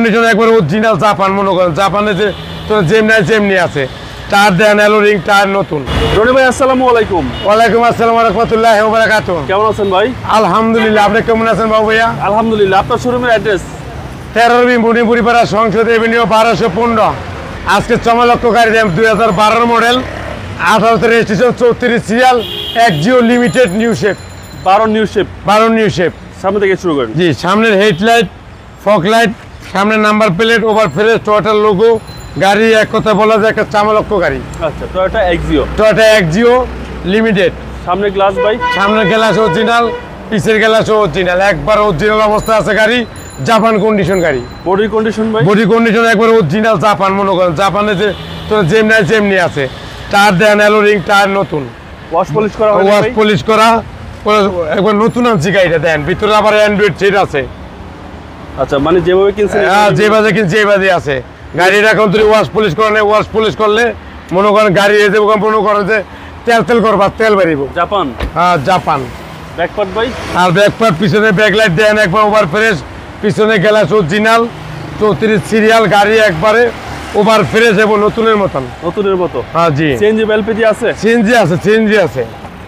Condition একবার original Japan মনে করেন জাপানে যে তো যেমনি আছে টায়ার দেন অ্যালোরিং টায়ার নতুন। রনি ভাই আসসালামু আলাইকুম। ওয়ালাইকুম আসসালাম ওয়া রাহমাতুল্লাহি ওয়া বারাকাতুহু। কেমন আছেন ভাই? আলহামদুলিল্লাহ, আপনি কেমন আছেন বাবু ভাইয়া? আলহামদুলিল্লাহ। আপনার শোরুমের অ্যাড্রেস 13 মণিপুরিপাড়া সংসদ এভিনিউ 1215। আজকে চমলক্ষ গাড়ি দাম 2012 model 18 registration 34 serial Axio limited new shape 12 new shape. সামনে থেকে শুরু করেন। জি, সামনের হেডলাইট ফগ লাইট সামনে নাম্বার প্লেট ওভার ফ্রেশ টয়োটার লোগো গাড়ি এক কথা বলা যায় একটা চমলক্ষ গাড়ি। আচ্ছা, টয়োটা এক্সিও লিমিটেড। সামনে গ্লাস ভাই? সামনের গ্লাস অরিজিনাল, পিছের গ্লাস অরিজিনাল, একবার অরিজিনাল অবস্থা আছে গাড়ি, জাপান কন্ডিশন গাড়ি। বডি কন্ডিশন ভাই? বডি কন্ডিশন একবার অরিজিনাল জাপান মনে করেন জাপানে যে তো যেমনি আছে টায়ার দেন অ্যালোরিং টায়ার নতুন, ওয়াশ পলিশ করা হয়? ওয়াশ পলিশ করা একবার নতুন আনছি গাড়িটা দেন, ভিতরে আবার অ্যান্ড্রয়েড সেট আছে। আচ্ছা, মানে যেভাবে কিনছেন যেভাবে কিনছি এইভাবে আছে গাড়ির। এখন তুমি ওয়াশ পলিশ করে নেই, ওয়াশ পলিশ করলে মনে করেন গাড়ি এসে মনে করেন যে তেল করবা, তেল বেরিব জাপান। হ্যাঁ জাপান। ব্যাকপার্ট ভাই? আর ব্যাকপার্ট পিছনে ব্যাকলাইট দেন একবার ওভার ফ্রেশ, পিছনে গ্লাস অরিজিনাল 34 সিরিয়াল গাড়ি একবারে ওভার ফ্রেশ এবং নতুনের মতো। হ্যাঁ জি। সিএনজি এলপিজি আছে? সিএনজি আছে।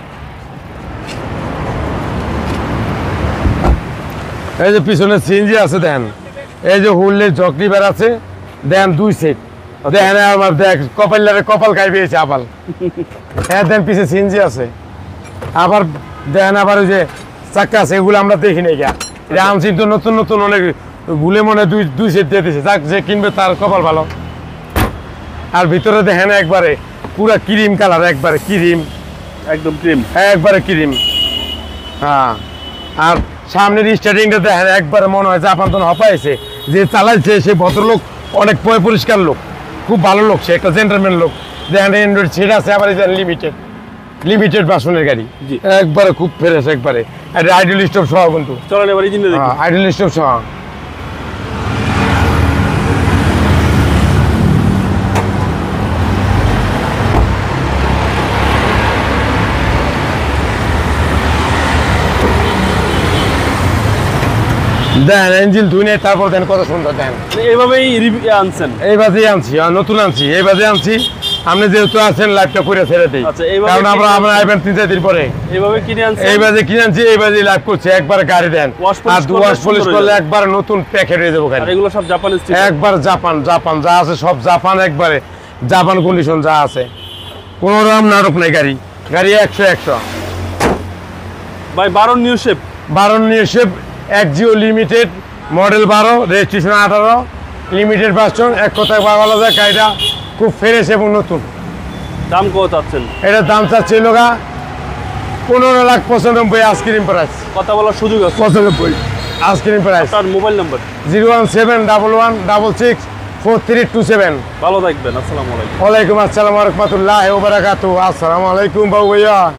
এই যে পিছনে সিএনজি আছে দেন, এই যে হুললে জকলি বের আছে দেন 2 সেট দেন। আমার দেখ কপাল খাই পেয়েছে আপাল। হ্যাঁ দেন পিছে সিএনজি আছে আবার দেন, আবার ওই যে চাক্কা আছে এগুলো আমরা দেখি নাই গা, এটা আনছি তো নতুন অনেক ভুলে মনে 2 সেট দিয়ে দিয়েছে, যাক যে কিনবে তার কপাল ভালো। আর ভিতরে দেখেন একবারে পুরা ক্রিম কালার, একবারে ক্রিম, একদম ক্রিম, একবারে ক্রিম। হ্যাঁ, আর সামনের স্টার্টিংটা দেখেন একবারে মনে হয় জাপান তো হপাইছে, যে চালাইছে সে ভদ্রলোক, অনেক পরিষ্কার লোক, খুব ভালো লোক, সে একটা জেন্টলম্যান লোক। দেখেন অ্যান্ড্রয়েড সেট আছে, আবার লিমিটেড ভার্সনের গাড়ি, একবারে খুব ফ্রেশ, একবারে আইডল স্টপ সহ। কিন্তু চলেন এবার ইঞ্জিনটা দেখি। আইডল স্টপ সহ। দেন ইঞ্জিন ধুই নেই, তারপর দেন কত সুন্দর দেন। এইভাবেই আনছেন? এইভাবে আনছি, নতুন আনছি, এইভাবে আনছি। আপনি যেহেতু আছেন লাইভটা করে ছেড়ে দিই, কারণ আমরা আইবেন 3-4 দিন পরে। এইভাবে কিনে আনছি, এইভাবে লাইভ করছি, একবার গাড়ি দেন আর ওয়াশ পলিশ করলে একবার নতুন প্যাকেট হয়ে যাবো গাড়ি। এগুলো সব জাপান স্টিকার, একবার জাপান যা আছে সব জাপান, একবারে জাপান কন্ডিশন যা আছে, কোনো রকম নাটক নাই। গাড়ি 100 ভাই। 12 new shape Axio limited model 12 registration 18 limited version. এক কথায় বলা যায় গাড়িটা খুব ফ্রেশ এবং নতুন। দাম কত চাচ্ছেন? এটার দাম চাচ্ছিল 15,95,000 আইসক্রিম প্রাইস। কথা বলার সুযোগ আছে? 95 আইসক্রিম প্রাইস। আপনার মোবাইল নাম্বার? 01711664327। ভালো থাকবেন। আসসালামু আলাইকুম। ওয়ালাইকুম আসসালাম ওয়া রাহমাতুল্লাহি ওয়া বারাকাতুহু। আসসালামু আলাইকুম বাবু ভাইয়া।